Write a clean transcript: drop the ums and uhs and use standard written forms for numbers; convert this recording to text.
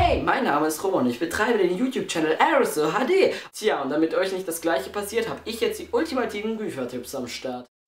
Hey, mein Name ist Roman und ich betreibe den YouTube-Channel Aerosol HD. Tja, und damit euch nicht das gleiche passiert, habe ich jetzt die ultimativen Büchertipps am Start.